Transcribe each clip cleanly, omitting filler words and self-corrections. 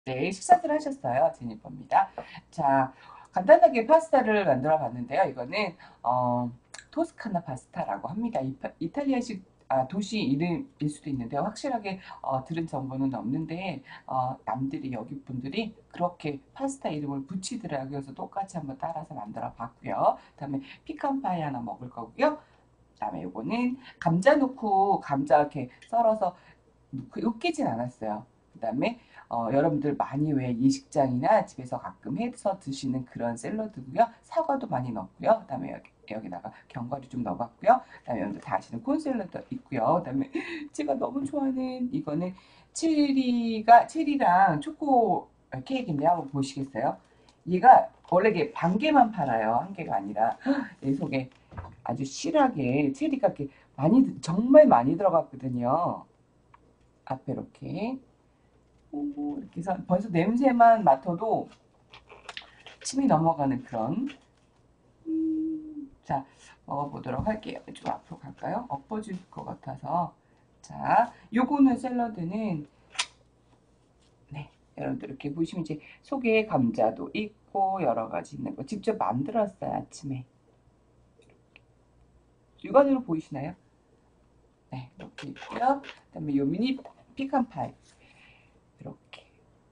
네, 식사들 하셨어요? 제니퍼입니다. 자, 간단하게 파스타를 만들어 봤는데요. 이거는 토스카나 파스타라고 합니다. 이탈리아식 도시 이름일 수도 있는데 확실하게 들은 정보는 없는데 남들이 여기 분들이 그렇게 파스타 이름을 붙이더라고요. 그래서 똑같이 한번 따라서 만들어 봤고요. 그다음에 피칸파이 하나 먹을 거고요. 그다음에 요거는 감자 넣고 감자 이렇게 썰어서 으깨진 않았어요. 그다음에 여러분들 많이 왜 예식장이나 집에서 가끔 해서 드시는 그런 샐러드고요. 사과도 많이 넣고요. 그다음에 여기다가 견과류 좀 넣어봤고요. 그다음에 여러분들 다 아시는 콘 샐러드 있고요. 그다음에 제가 너무 좋아하는 이거는 체리랑 초코 케이크인데 한번 보시겠어요? 얘가 원래 이게 반 개만 팔아요. 한 개가 아니라 이 속에 아주 실하게 체리가 이렇게 정말 많이 들어갔거든요. 앞에 이렇게 이렇게 해서 벌써 냄새만 맡아도 침이 넘어가는 그런 자 먹어보도록 할게요. 좀 앞으로 갈까요? 엎어질 것 같아서 자 요거는 샐러드는 네 여러분들 이렇게 보시면 이제 속에 감자도 있고 여러 가지 있는 거 직접 만들었어요 아침에 육안으로 보이시나요? 네 이렇게 있고요. 그다음에 요 미니 피칸 파이 이렇게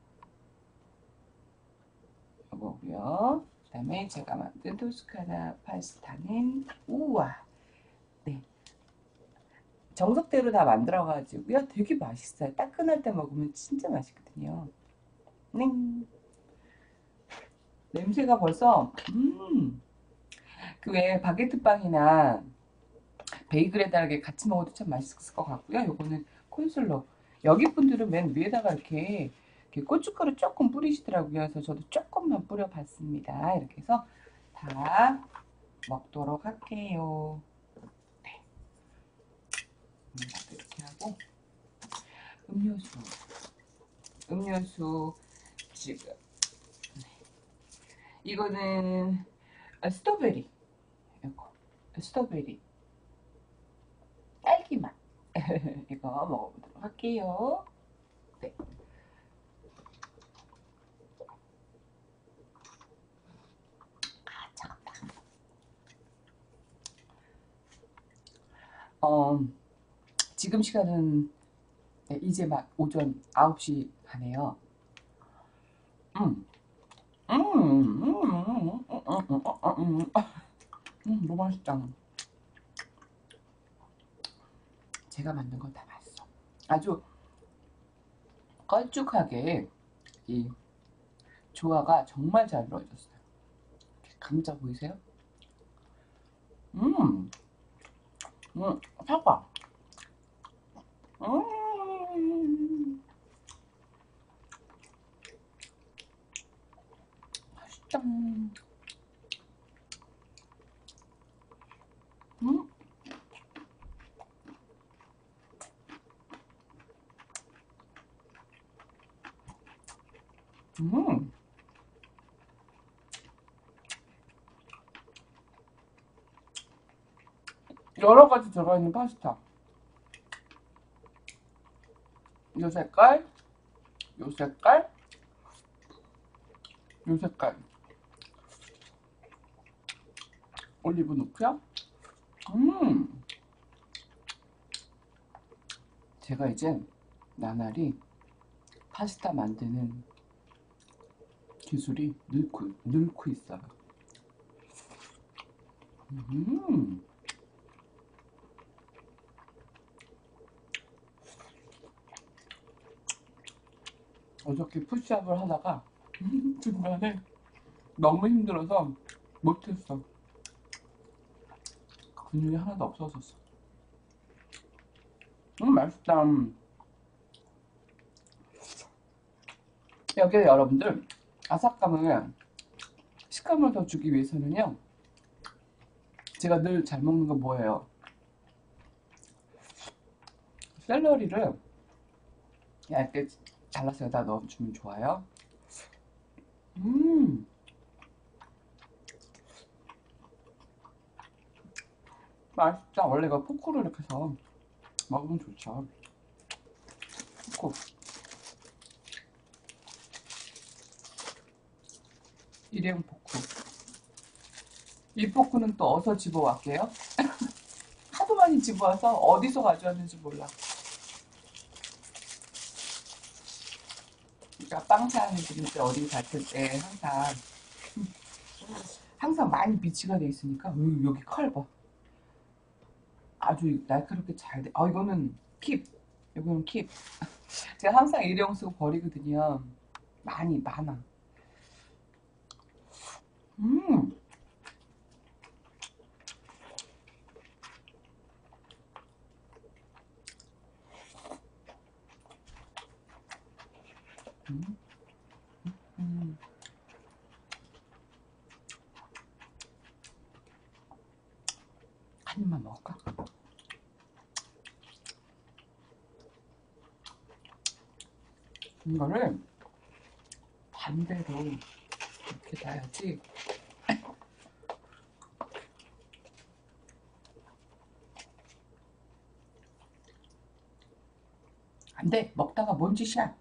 요거고요. 그다음에 제가 만든 토스카나 파스타는 우와 네 정석대로 다 만들어가지고요. 되게 맛있어요. 따끈할 때 먹으면 진짜 맛있거든요. 네. 냄새가 벌써 그 외에 바게트 빵이나 베이글에다 이렇게 같이 먹어도 참 맛있을 것 같고요. 요거는 콘슬러. 여기 분들은 맨 위에다가 이렇게 고춧가루 조금 뿌리시더라고요. 그래서 저도 조금만 뿌려봤습니다. 이렇게 해서 다 먹도록 할게요. 네. 이렇게 하고 음료수. 음료수 지금 이거는 스트로베리 이거 스트로베리 딸기맛 이거 먹어보도록 할게요. 네. 어, 지금 시간은 네, 이제 막 오전 9시 하네요. 음, 너무 맛있다. 제가 만든 건 다 맛있어. 아주 걸쭉하게 이 조화가 정말 잘 이루어졌어요. 감자 보이세요? 음, 사과. 음, 맛있다. 음, 음. 여러 가지 들어있는 파스타. 요 색깔, 요 색깔, 요 색깔. 올리브 넣고요. 음, 제가 이제 나날이 파스타 만드는 기술이 늘고 있어요. 음, 어저께 푸시업을 하다가 중간에 너무 힘들어서 못했어. 근육이 하나도 없어졌어. 맛있다. 여기에 여러분들 아삭감을 식감을 더 주기 위해서는요. 제가 늘 잘 먹는 건 뭐예요? 샐러리를 얇게 잘라서 여기다 넣어주면 좋아요. 음, 맛있다. 원래 이거 포크로 이렇게 해서 먹으면 좋죠. 포크. 일회용 포크. 이 포크는 또 어디서 집어왔게요? 하도 많이 집어와서 어디서 가져왔는지 몰라. 그러니까 빵 사는 분들 어디 갔을 때 항상 많이 비치가 돼 있으니까 여기 칼 봐. 아주 날카롭게 잘 돼. 아 이거는 킵. 이거는 킵. 제가 항상 일회용 쓰고 버리거든요. 많아. 음, 음, 음. 한 입만 먹을까? 이거를 반대로 이렇게 놔야지. 안 돼. 먹다가 뭔 짓이야?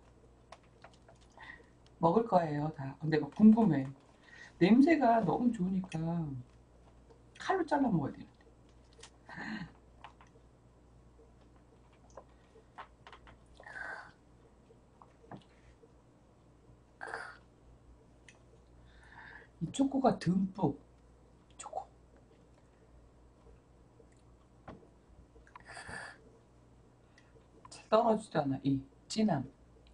먹을 거예요, 다. 근데 막 궁금해. 냄새가 너무 좋으니까 칼로 잘라 먹어야 돼. 이 초코가 듬뿍. 초코. 잘 떨어지지 않아. 이 진함.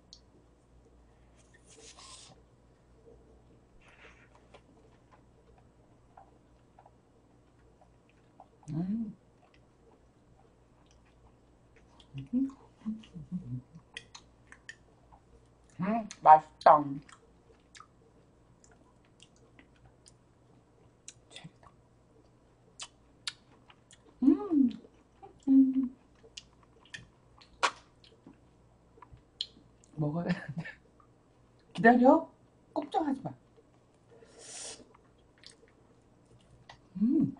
음, 음, 맛있다. 음, 음. 먹어야 돼. 기다려. 걱정하지 마. 음,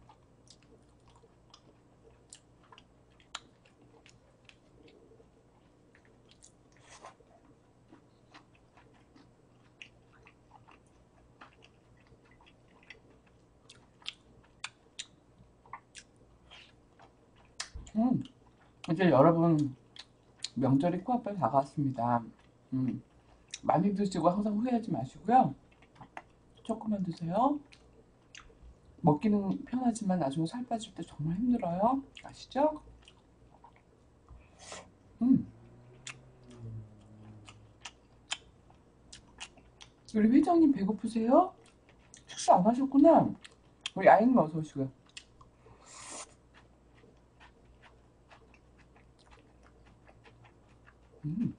음. 이제 여러분 명절이 코앞에 다가왔습니다. 음, 많이 드시고 항상 후회하지 마시고요. 조금만 드세요. 먹기는 편하지만 나중에 살 빠질 때 정말 힘들어요. 아시죠? 음, 우리 회장님 배고프세요? 식사 안 하셨구나. 우리 아이님 어서 오시고요. 음,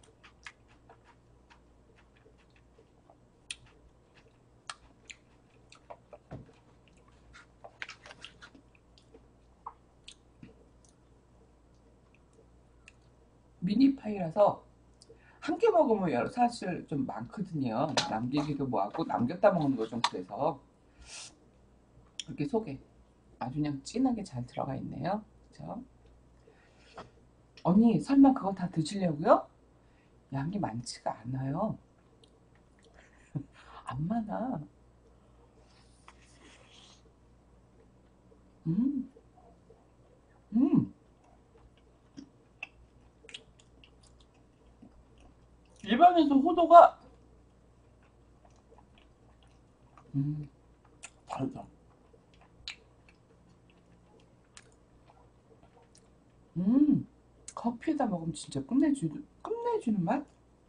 미니파이라서 한 개 먹으면 사실 좀 많거든요. 남기기도 뭐하고 남겼다 먹는 거 좀 그래서 이렇게 속에 아주 그냥 진하게 잘 들어가 있네요. 그죠? 언니 설마 그거 다 드시려고요? 양이 많지가 않아요. 안 많아. 음, 음. 입안에서 호도가 다르다. 음, 커피에다 먹으면 진짜 끝내주는 맛?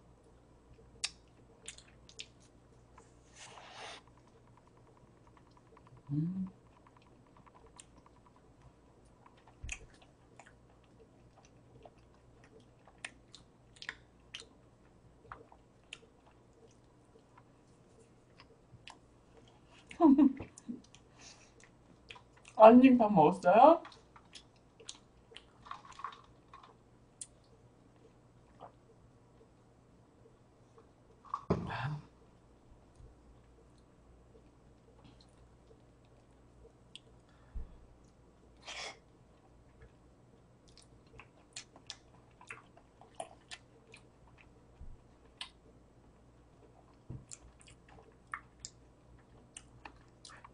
음. 언니 밥 먹었어요?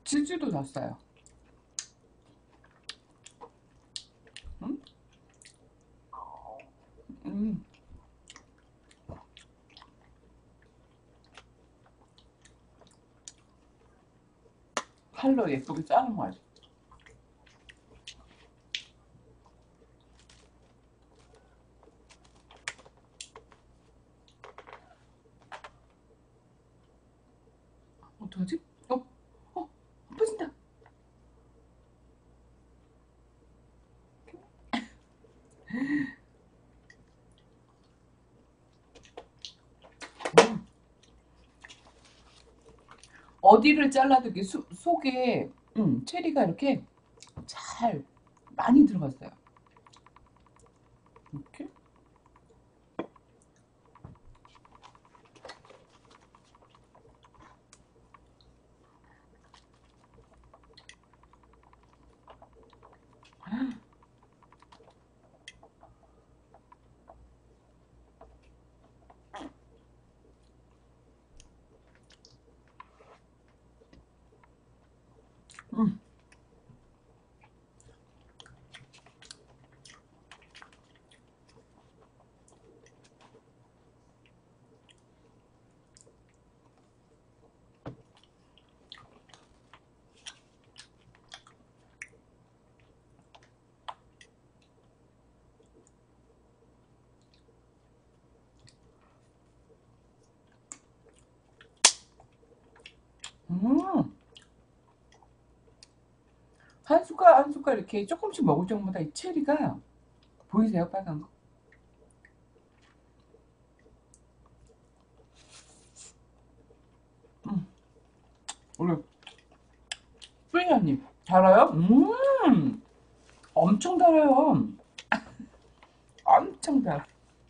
치즈도 넣었어요. 음? 음. 칼로 예쁘게 자른 거지. 어떡하지? 어, 엎어진다. 음. 어디를 잘라도 이렇게 속에 체리가 이렇게 잘 많이 들어갔어요. 이렇게. 음. 음. 한 숟갈 한 숟갈 이렇게 조금씩 먹을 때마다 이 체리가 보이세요? 빨간 거. 음. 우리 뿌리님 달아요? 엄청 달아요. 엄청 달아.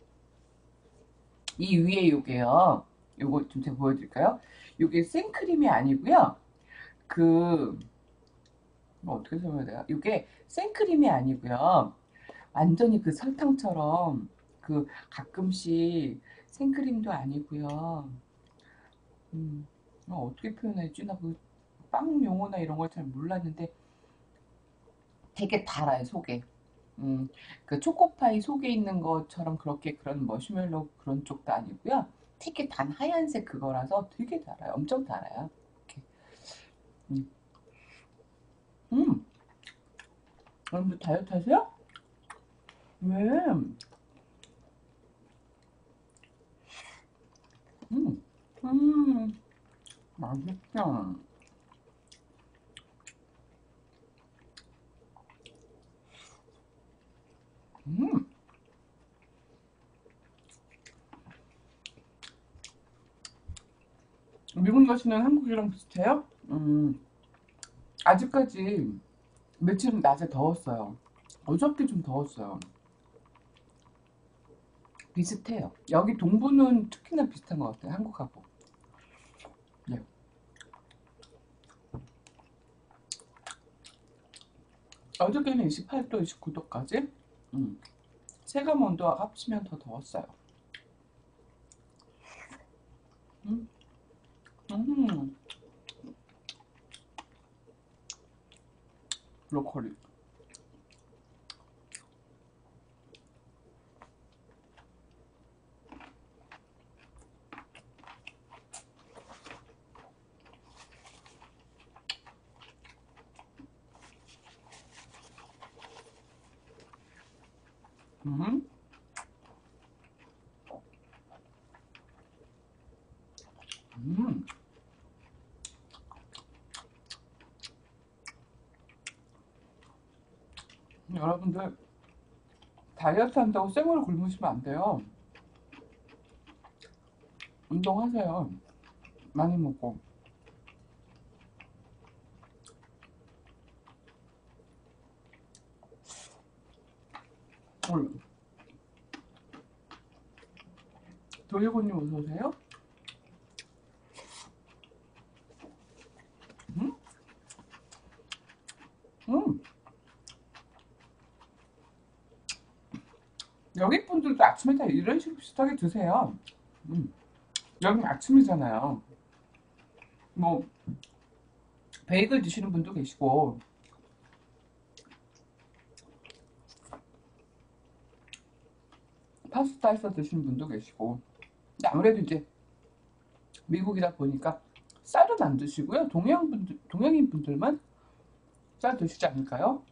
이 위에 요게요. 요거 좀 제가 보여드릴까요? 요게 생크림이 아니고요. 그, 뭐 어떻게 설명해야 돼요? 요게 생크림이 아니고요. 완전히 그 설탕처럼 그 가끔씩 생크림도 아니고요. 어떻게 표현해야지? 나 그 빵 용어나 이런 걸 잘 몰랐는데 되게 달아요, 속에. 음, 그 초코파이 속에 있는 것처럼 그렇게 그런 머시멜로 그런 쪽도 아니고요. 되게 단 하얀색 그거라서 되게 달아요. 엄청 달아요. 이렇게. 음, 음, 여러분들 다이어트 하세요? 왜? 음, 맛있죠. 음, 미국 가시는 한국이랑 비슷해요? 아직까지 며칠 낮에 더웠어요. 어저께 좀 더웠어요. 비슷해요. 여기 동부는 특히나 비슷한 것 같아요. 한국하고. 예. 어저께는 28도, 29도까지. 체감 온도와 합치면 더 더웠어요. 음, 음, 브로콜리. 음, 음. 여러분들 다이어트 한다고 생으로 굶으시면 안 돼요. 운동하세요. 많이 먹고. 올 도리고님 어서 오세요. 음, 음. 여기 분들도 아침에 다 이런 식으로 비슷하게 드세요. 음. 여긴 아침이잖아요. 뭐 베이글 드시는 분도 계시고, 파스타 해서 드시는 분도 계시고. 근데 아무래도 이제 미국이다 보니까 쌀은 안 드시고요. 동양인 분들만 쌀 드시지 않을까요?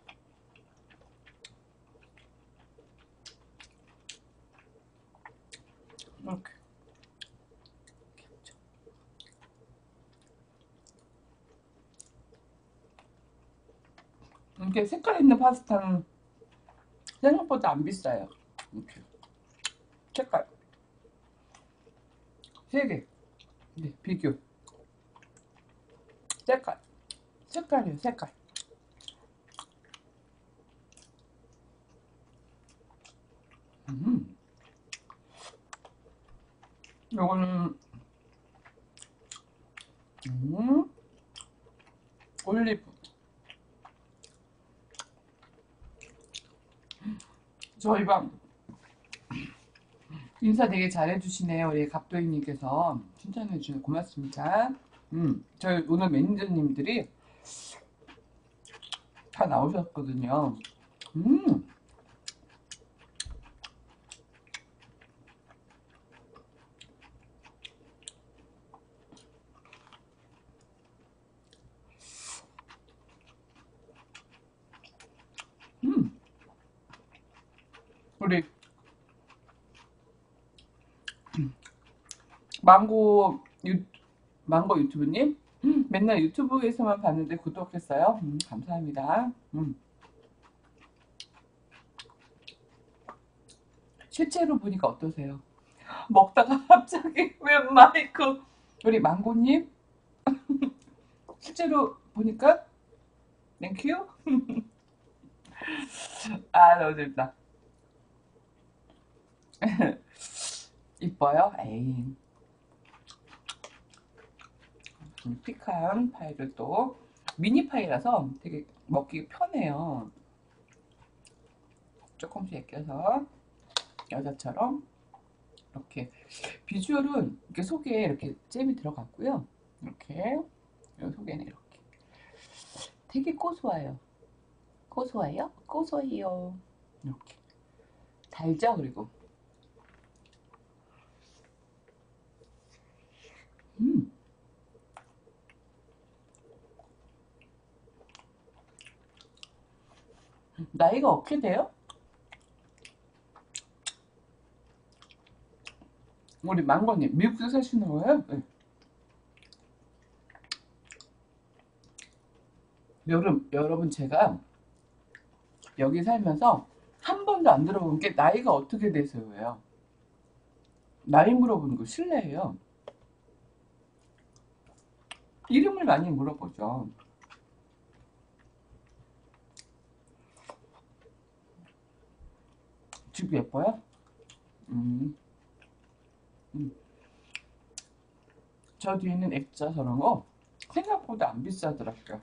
이렇게. 이렇게 색깔 있는 파스타는 생각보다 안 비싸요. 이렇게. 색깔. 3개. 네, 비교. 색깔. 색깔이에요, 색깔. 음. 요거는, 올리브. 저희 방 인사 되게 잘해주시네요. 우리 갑도희님께서 칭찬해주셔서 고맙습니다. 저희 오늘 매니저님들이 다 나오셨거든요. 음, 음. 우리 망고 유, 망고 유튜브님, 맨날 유튜브에서만 봤는데 구독했어요. 감사합니다. 실제로 보니까 어떠세요? 먹다가 갑자기 왜 마이크 우리 망고님 실제로 보니까 땡큐. 아 너무 재밌다. 이뻐요? 에이. 피칸 파이를 또 미니 파이라서 되게 먹기 편해요. 조금씩 익혀서 여자처럼 이렇게 비주얼은 이렇게 속에 이렇게 잼이 들어갔고요. 이렇게 속에는 이렇게 되게 고소해요. 고소해요? 고소해요. 이렇게 달죠. 그리고 음 나이가 어떻게 돼요? 우리 망고님 미국에 사시는 거예요? 네. 여러분 제가 여기 살면서 한 번도 안 들어본 게 나이가 어떻게 되세요예요. 나이 물어보는 거 실례예요. 이름을 많이 물어보죠. 집 예뻐요? 음, 음. 저 뒤에는 액자 저런 거 생각보다 안 비싸더라고요.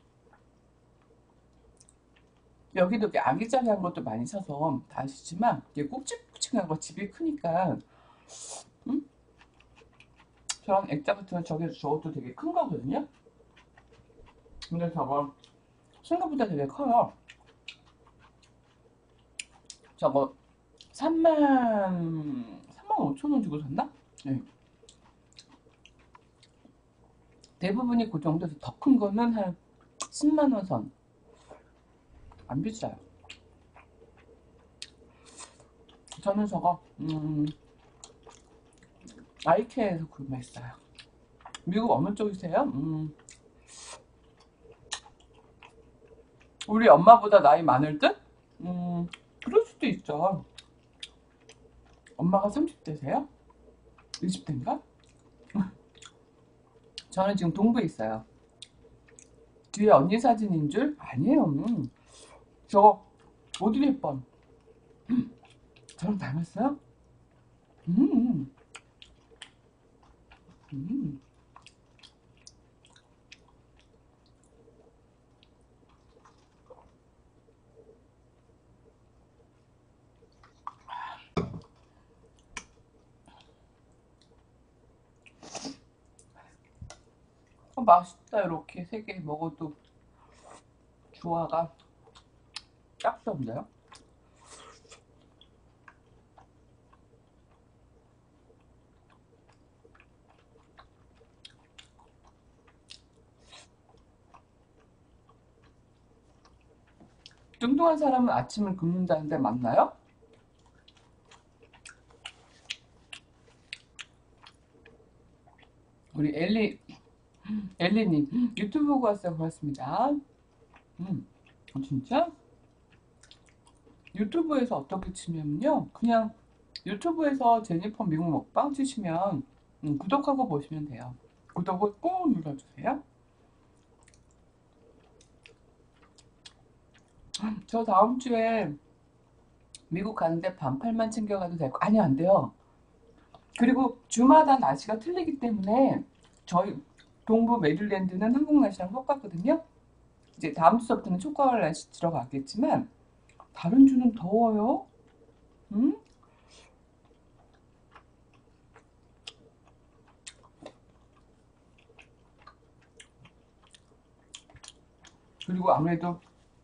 여기도 이렇게 아기자기한 것도 많이 사서 다 아시지만 이게 굵직굵직한 거 집이 크니까 음? 저런 액자 같은 거 저것도 되게 큰 거거든요. 근데 저거 생각보다 되게 커요. 저거 3만 5천 원 주고 샀나? 네. 대부분이 그 정도에서 더 큰 거는 한 10만 원 선. 안 비싸요. 저는 저거 아이케아에서 구매했어요. 미국 어느 쪽이세요? 우리 엄마보다 나이 많을 듯? 그럴 수도 있죠. 엄마가 30대세요? 20대인가? 저는 지금 동부에 있어요. 뒤에 언니 사진인 줄? 아니에요. 저거 오드리 헵번 저랑 닮았어요? 음, 음. 맛있다. 이렇게 3개 먹어도 조화가 짝수 없나요? 뚱뚱한 사람은 아침을 굶는다는데 맞나요? 우리 엘리님 유튜브 보고 왔어요. 고맙습니다. 진짜? 유튜브에서 어떻게 치면요, 그냥 유튜브에서 제니퍼 미국 먹방 치시면 구독하고 보시면 돼요. 구독을 꼭 눌러주세요. 저 다음 주에 미국 가는데 반팔만 챙겨가도 될거 아니 안 돼요. 그리고 주마다 날씨가 틀리기 때문에 저희 동부 메릴랜드는 한국 날씨랑 똑같거든요. 이제 다음 주부터는 초과할 날씨 들어가겠지만 다른 주는 더워요. 음? 그리고 아무래도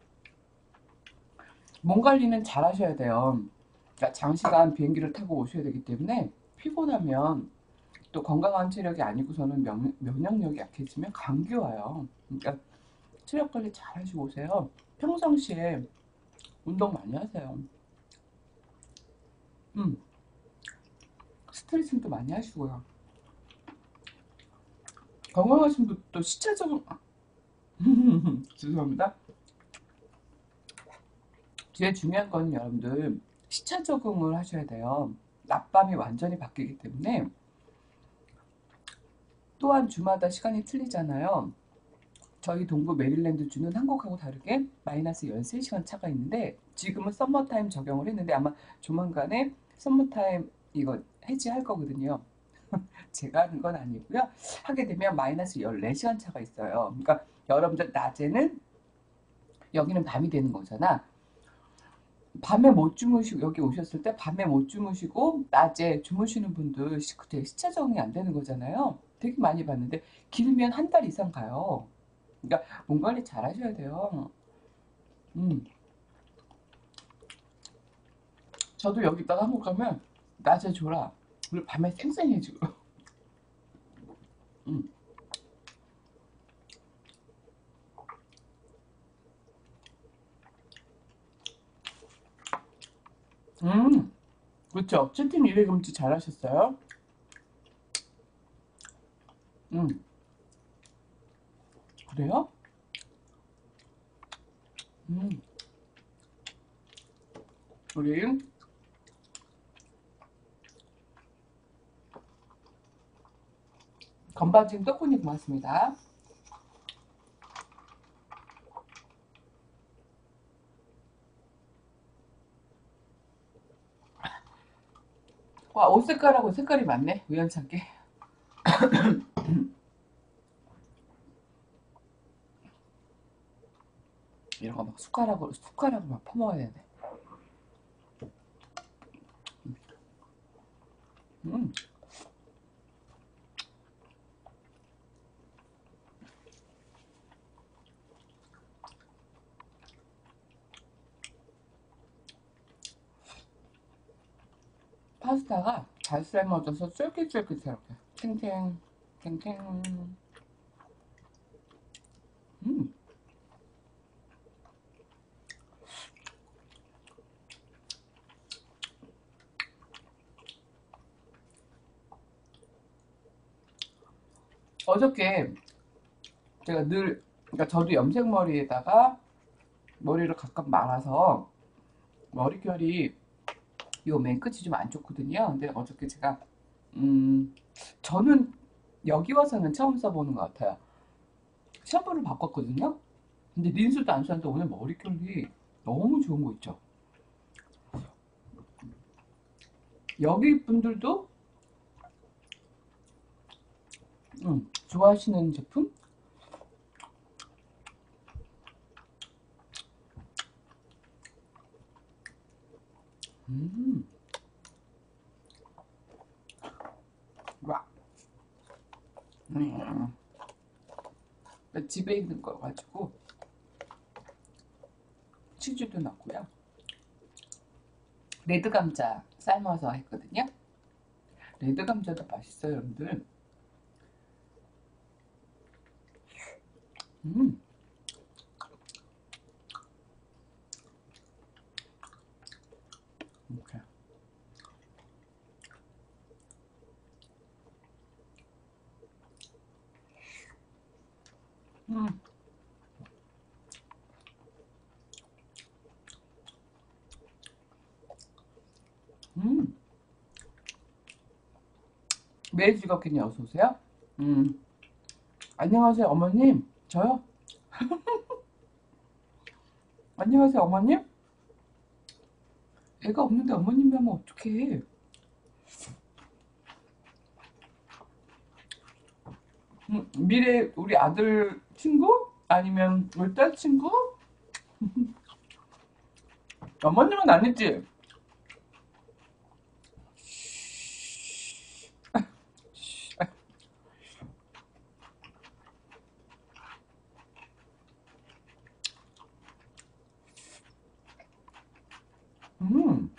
몸 관리는 잘 하셔야 돼요. 그러니까 장시간 비행기를 타고 오셔야 되기 때문에 피곤하면 또 건강한 체력이 아니고서는 면역력이 약해지면 감기 와요. 그러니까 체력 관리 잘 하시고 오세요. 평상시에 운동 많이 하세요. 음, 스트레칭도 많이 하시고요. 건강하신 분도 시차 적응, 죄송합니다. 제일 중요한 건 여러분들 시차 적응을 하셔야 돼요. 낮밤이 완전히 바뀌기 때문에 또한 주마다 시간이 틀리잖아요. 저희 동부 메릴랜드 주는 한국하고 다르게 마이너스 13시간 차가 있는데 지금은 썸머타임 적용을 했는데 아마 조만간에 썸머타임 이거 해지할 거거든요. 제가 하는 건 아니고요. 하게 되면 마이너스 14시간 차가 있어요. 그러니까 여러분들 낮에는 여기는 밤이 되는 거잖아. 밤에 못 주무시고 여기 오셨을 때 밤에 못 주무시고 낮에 주무시는 분들 되게 시차 적응이 안 되는 거잖아요. 되게 많이 봤는데 길면 한 달 이상 가요. 그러니까 몸 관리 잘 하셔야 돼요. 음, 저도 여기 있다가 한국 가면 낮에 졸아. 그리고 밤에 쌩쌩해지고. 음, 음, 그렇죠. 채팅 일회 금지 잘 하셨어요. 음, 그래요? 음, 우리 건방진 떡분이 고맙습니다. 와, 옷 색깔하고 색깔이 맞네. 우연찮게. 이런 거 막 숟가락으로 막 퍼먹어야 되네. 음, 파스타가 잘 삶아져서 쫄깃쫄깃해요. 탱탱, 탱탱. 음, 어저께 제가 그러니까 저도 염색머리에다가 머리를 각각 말아서 머릿결이 요 맨 끝이 좀 안 좋거든요. 근데 어저께 제가 음, 저는 여기 와서는 처음 써보는 것 같아요. 샴푸를 바꿨거든요. 근데 린스도 안 썼는데 오늘 머릿결이 너무 좋은 거 있죠. 여기 분들도 좋아하시는 제품? 음, 와, 음, 집에 있는 거 가지고 치즈도 넣고요. 레드 감자 삶아서 했거든요. 레드 감자도 맛있어요, 여러분들. 음, 이렇게. 음, 음. 매일 즐겁겠니 어서 오세요. 음, 안녕하세요, 어머님. 저요? 안녕하세요, 어머님. 애가 없는데 어머님이 하면 어떡해. 미래 우리 아들 친구? 아니면 우리 딸 친구? 어머님은 아니지? 음,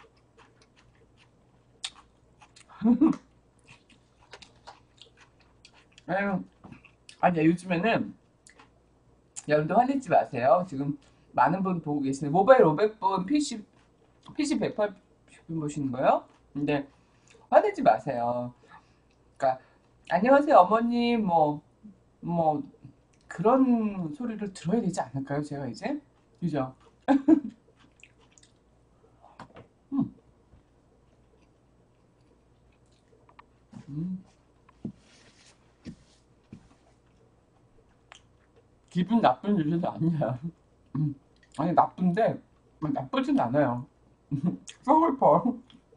아유, 아니야, 요즘에는 여러분들 화내지 마세요. 지금 많은 분 보고 계시네. 모바일 500분, PC 180분 보시는 거요? 근데 화내지 마세요. 그러니까, 안녕하세요, 어머님, 뭐, 그런 소리를 들어야 되지 않을까요, 제가 이제? 그죠? 음, 음. 기분 나쁜 일은 아니야. 음. 아니, 나쁜데, 나쁘진 않아요. 서글퍼.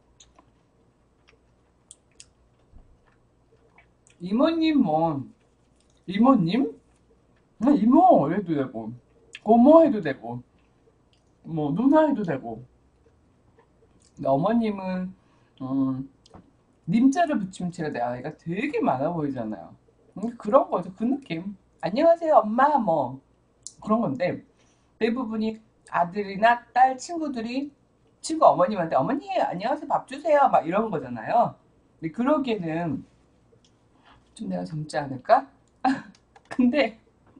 이모님, 이모님? 이모 해도 되고, 고모 해도 되고, 누나 해도 되고. 근데 어머님은, 음, 님자를 붙이면 제가 내 아이가 되게 많아 보이잖아요. 그런 거죠. 그 느낌. 안녕하세요, 엄마, 그런 건데, 대부분이 아들이나 딸 친구들이 친구 어머님한테 어머니, 안녕하세요, 밥 주세요. 막 이런 거잖아요. 근데 그러기에는 좀 내가 젊지 않을까? 근데,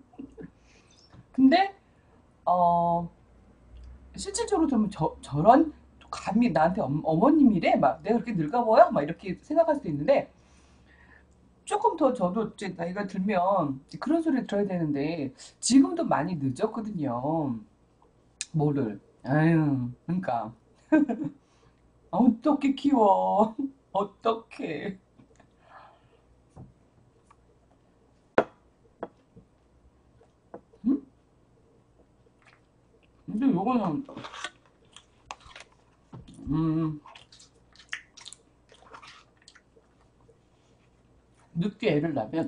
근데, 어, 실질적으로 좀 저런 감히 나한테 어머님이래? 막 내가 그렇게 늙어 보여? 막 이렇게 생각할 수도 있는데 조금 더 저도 이제 나이가 들면 이제 그런 소리를 들어야 되는데 지금도 많이 늦었거든요. 뭐를. 아유, 그러니까 어떻게 키워? 어떻게? 응? 근데 요거는 음, 늦게 애를 낳으면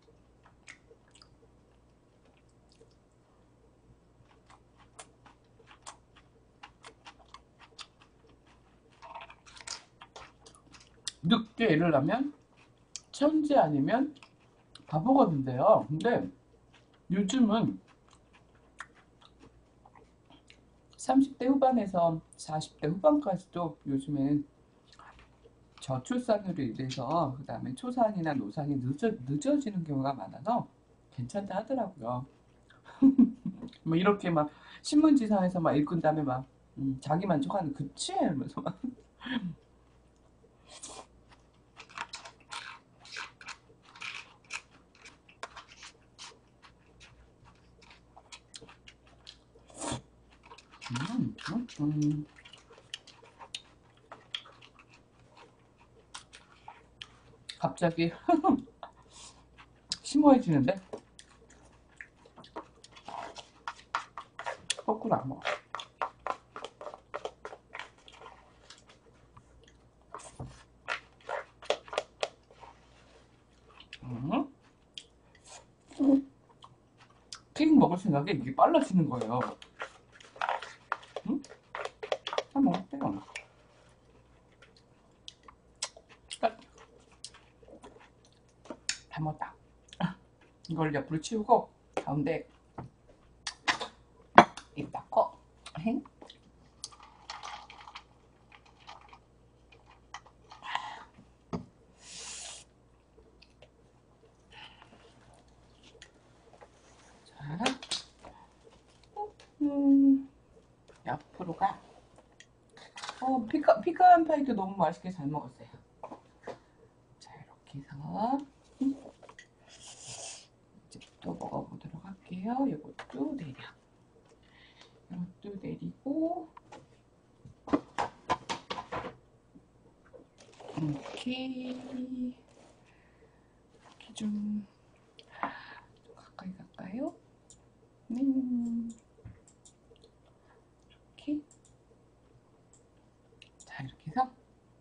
늦게 애를 낳으면 천재 아니면 바보가 된대요. 근데 요즘은 30대 후반에서 40대 후반까지도 요즘엔 저출산으로 인해서 그다음에 초산이나 노산이 늦어지는 경우가 많아서 괜찮다 하더라고요. 뭐 이렇게 막 신문지상에서 막 읽은 다음에 막 자기 만족하는 그치? 이러면서 막 음, 음, 음. 갑자기 심오해지는데 거꾸로 안 먹어. 음? 케이크 먹을 생각에 이게 빨라지는 거예요. 응? 다 먹었대요. 다 먹었다. 이걸 옆으로 치우고 가운데 입 닫고 행. 자, 옆으로 가. 피칸 파이도 너무 맛있게 잘 먹었어요. 자, 이렇게 해서 이제 또 먹어보도록 할게요. 이것도 내려. 이것도 내리고 이렇게 좀 가까이 갈까요? 네. 이렇게. 자, 이렇게 해서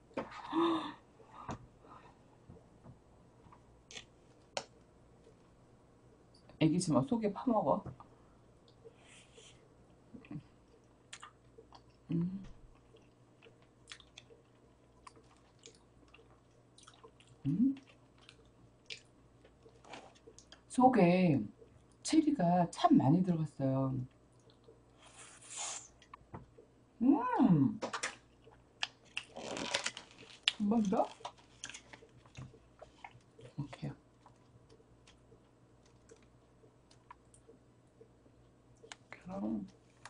애기 지금 속에 파먹어. 음. 음. 속에 체리가 참 많이 들어갔어요. 한 번 더? 이렇게요. 그럼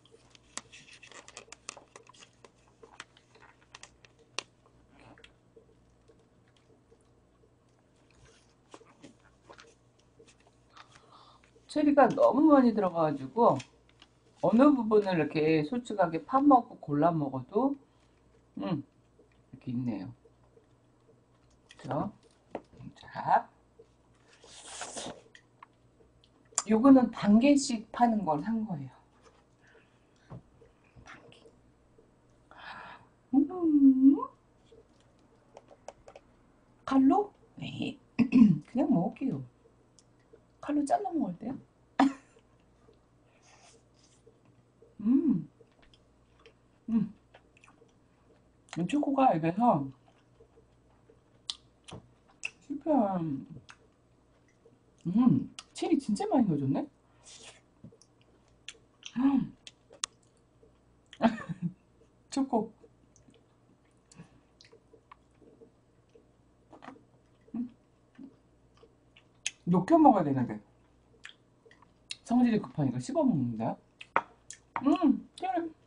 체리가 너무 많이 들어가가지고 어느 부분을 이렇게 솔직하게 파먹고 골라 먹어도 이렇게 있네요. 그죠? 자, 요거는 반 개씩 파는 걸 산 거예요. 반 개. 칼로? 네. 그냥 먹을게요. 칼로 잘라 먹을 때요? 음, 음. 초코가 입에서 실패한, 체리 진짜 많이 넣어줬네? 초코. 녹여 먹어야 되는데. 성질이 급하니까 씹어 먹는다. 그래.